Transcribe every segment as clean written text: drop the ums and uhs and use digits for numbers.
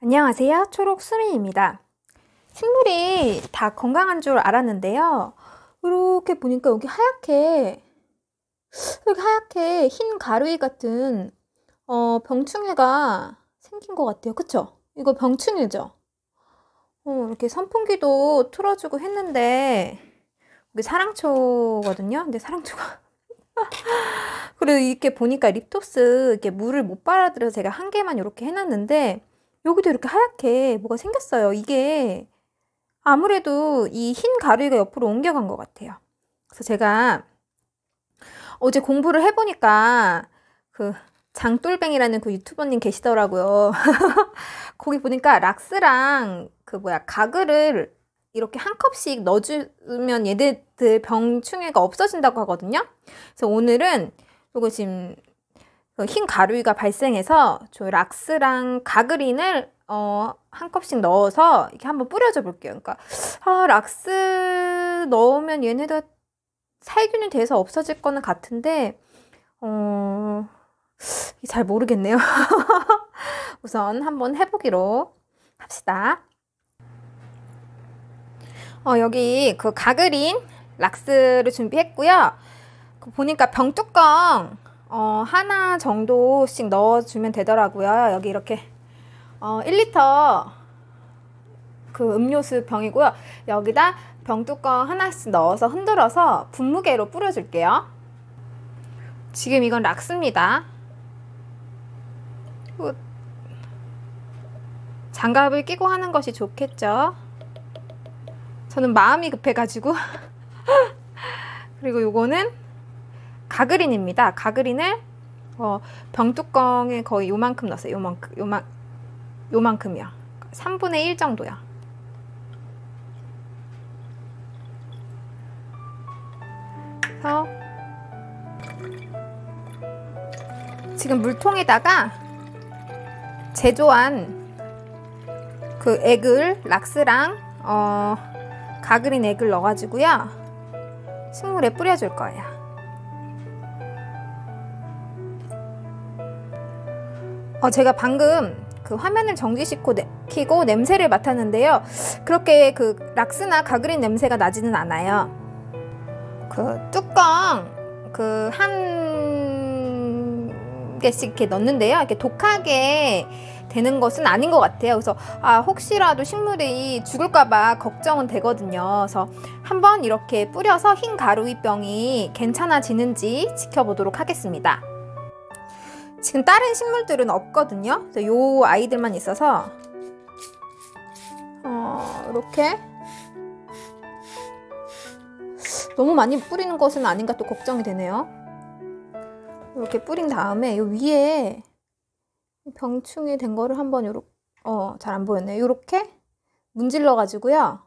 안녕하세요. 초록수미입니다. 식물이 다 건강한 줄 알았는데요. 이렇게 보니까 여기 하얗게 흰 가루이 같은 병충해가 생긴 것 같아요. 그쵸? 이거 병충해죠? 이렇게 선풍기도 틀어주고 했는데 여기 사랑초거든요. 근데 사랑초가 그리고 이렇게 보니까 립토스 이렇게 물을 못 빨아들여서 제가 한 개만 이렇게 해놨는데 여기도 이렇게 하얗게 뭐가 생겼어요. 이게 아무래도 이 흰 가루가 옆으로 옮겨간 것 같아요. 그래서 제가 어제 공부를 해보니까 그 장돌뱅이라는 그 유튜버님 계시더라고요. 거기 보니까 락스랑 가글을 이렇게 한 컵씩 넣어주면 얘네들 병충해가 없어진다고 하거든요. 그래서 오늘은 요거 지금 흰 가루이가 발생해서 저 락스랑 가그린을 한 컵씩 넣어서 이렇게 한번 뿌려줘 볼게요. 그러니까 락스 넣으면 얘네들 살균이 돼서 없어질 거는 같은데 잘 모르겠네요. 우선 한번 해보기로 합시다. 여기 그 가그린 락스를 준비했고요. 보니까 병뚜껑 하나 정도씩 넣어주면 되더라고요. 여기 이렇게 1리터 그 음료수 병이고요. 여기다 병뚜껑 하나씩 넣어서 흔들어서 분무개로 뿌려줄게요. 지금 이건 락스입니다. 장갑을 끼고 하는 것이 좋겠죠. 저는 마음이 급해가지고 그리고 요거는 가그린입니다. 가그린을 병뚜껑에 거의 요만큼 넣었어요. 요만큼이요. 3분의 1 정도요. 그래서 지금 물통에다가 제조한 그 액을 락스랑 가그린 액을 넣어가지고요. 식물에 뿌려줄 거예요. 제가 방금 그 화면을 정지시키고 냄새를 맡았는데요. 그렇게 그 락스나 가그린 냄새가 나지는 않아요. 그 뚜껑 그 한 개씩 이렇게 넣는데요. 이렇게 독하게 되는 것은 아닌 것 같아요. 그래서 혹시라도 식물이 죽을까봐 걱정은 되거든요. 그래서 한번 이렇게 뿌려서 흰 가루이병이 괜찮아지는지 지켜보도록 하겠습니다. 지금 다른 식물들은 없거든요. 요 아이들만 있어서 이렇게 너무 많이 뿌리는 것은 아닌가 또 걱정이 되네요. 이렇게 뿌린 다음에 요 위에 병충해 된 거를 한번 요렇게 잘 안 보였네요. 요렇게 문질러 가지고요.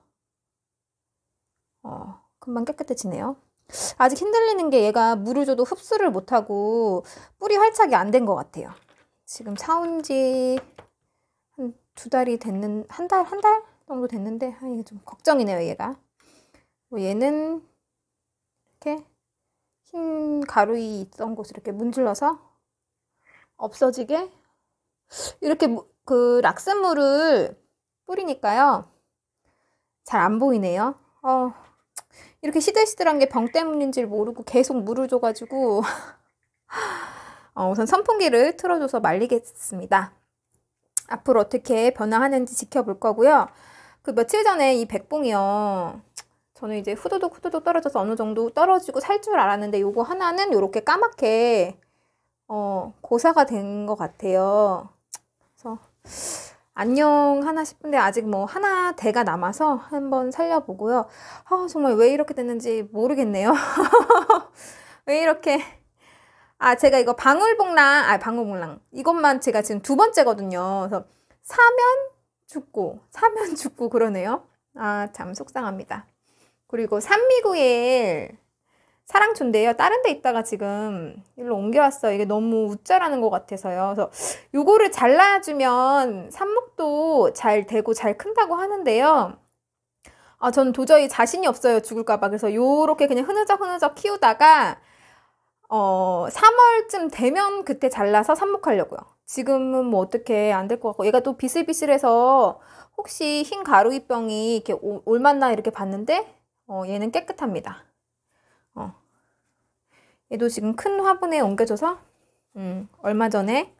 금방 깨끗해지네요. 아직 흔들리는 게 얘가 물을 줘도 흡수를 못하고 뿌리 활착이 안 된 것 같아요. 지금 사온 지 한 2달이 됐는, 한 달 정도 됐는데 이게 좀 걱정이네요, 얘가. 얘는 이렇게 흰 가루이 있던 곳을 이렇게 문질러서 없어지게 이렇게 그 락스물을 뿌리니까요. 잘 안 보이네요. 이렇게 시들시들한 게 병 때문인지 모르고 계속 물을 줘가지고 우선 선풍기를 틀어줘서 말리겠습니다. 앞으로 어떻게 변화하는지 지켜볼 거고요. 그 며칠 전에 이 백봉이요. 저는 이제 후두둑 떨어져서 어느 정도 떨어지고 살 줄 알았는데 요거 하나는 요렇게 까맣게 고사가 된 것 같아요. 그래서 안녕 하나 싶은데 아직 뭐 하나 대가 남아서 한번 살려보고요. 정말 왜 이렇게 됐는지 모르겠네요. 왜 이렇게 제가 이거 방울복랑 이것만 제가 지금 2번째거든요. 그래서 사면 죽고 그러네요. 참 속상합니다. 그리고 산미구일 사랑초인데요. 다른 데 있다가 지금 일로 옮겨왔어요. 이게 너무 웃자라는 것 같아서요. 그래서 요거를 잘라주면 삽목도 잘 되고 잘 큰다고 하는데요. 전 도저히 자신이 없어요. 죽을까봐. 그래서 요렇게 그냥 흐느적 키우다가 3월쯤 되면 그때 잘라서 삽목하려고요. 지금은 뭐 어떻게 안 될 것 같고, 얘가 또 비슬비슬해서 혹시 흰 가루이병이 이렇게 올맞나 이렇게 봤는데, 얘는 깨끗합니다. 얘도 지금 큰 화분에 옮겨져서, 얼마 전에,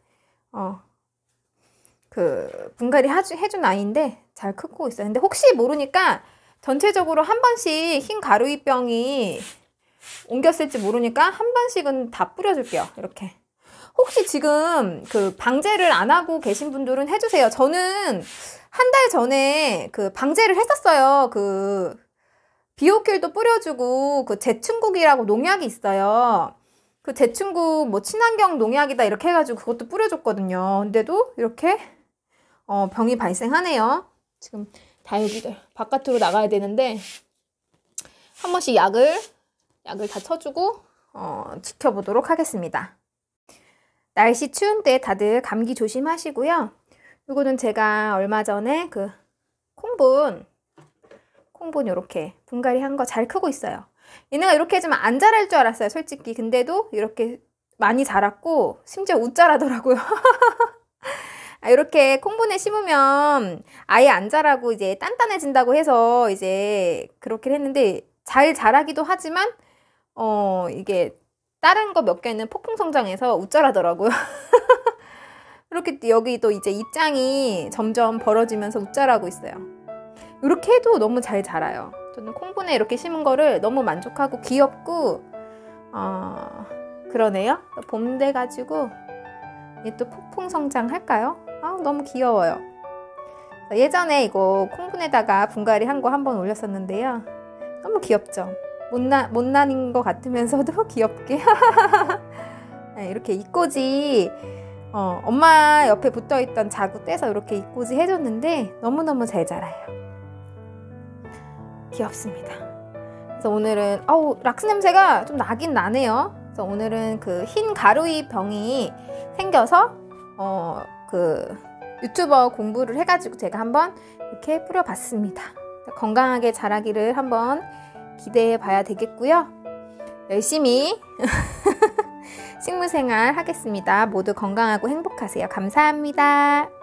그, 분갈이 해준 아이인데 잘 크고 있어요. 근데 혹시 모르니까 전체적으로 한 번씩 흰 가루이병이 옮겼을지 모르니까 한 번씩은 다 뿌려줄게요. 이렇게. 혹시 지금 그 방제를 안 하고 계신 분들은 해주세요. 저는 한 달 전에 그 방제를 했었어요. 그 비오킬도 뿌려주고 그 제충국이라고 농약이 있어요. 그 제충국 뭐 친환경 농약이다 이렇게 해가지고 그것도 뿌려줬거든요. 근데도 이렇게 병이 발생하네요. 지금 다육이들 바깥으로 나가야 되는데 한 번씩 약을 다 쳐주고 지켜보도록 하겠습니다. 날씨 추운 때 다들 감기 조심하시고요. 이거는 제가 얼마 전에 그 콩분 이렇게 분갈이 한 거 잘 크고 있어요. 얘네가 이렇게 해주면 안 자랄 줄 알았어요, 솔직히. 근데도 이렇게 많이 자랐고 심지어 웃자라더라고요. 이렇게 콩분에 심으면 아예 안 자라고 이제 단단해진다고 해서 이제 그렇게 했는데 잘 자라기도 하지만 이게 다른 거 몇 개는 폭풍 성장해서 웃자라더라고요. 이렇게 여기 또 이제 입장이 점점 벌어지면서 웃자라고 있어요. 이렇게 해도 너무 잘 자라요. 저는 콩분에 이렇게 심은 거를 너무 만족하고 귀엽고 그러네요. 봄 돼가지고 얘 또 폭풍 성장할까요? 너무 귀여워요. 예전에 이거 콩분에다가 분갈이 한 거 한번 올렸었는데요. 너무 귀엽죠? 못난인 것 같으면서도 귀엽게 이렇게 이꼬지 엄마 옆에 붙어있던 자구 떼서 이렇게 이꼬지 해줬는데 너무너무 잘 자라요. 귀엽습니다. 그래서 오늘은 락스 냄새가 좀 나긴 나네요. 그래서 오늘은 그 흰 가루이 병이 생겨서 그 유튜버 공부를 해가지고 제가 한번 이렇게 뿌려봤습니다. 건강하게 자라기를 한번 기대해 봐야 되겠고요. 열심히 식물생활 하겠습니다. 모두 건강하고 행복하세요. 감사합니다.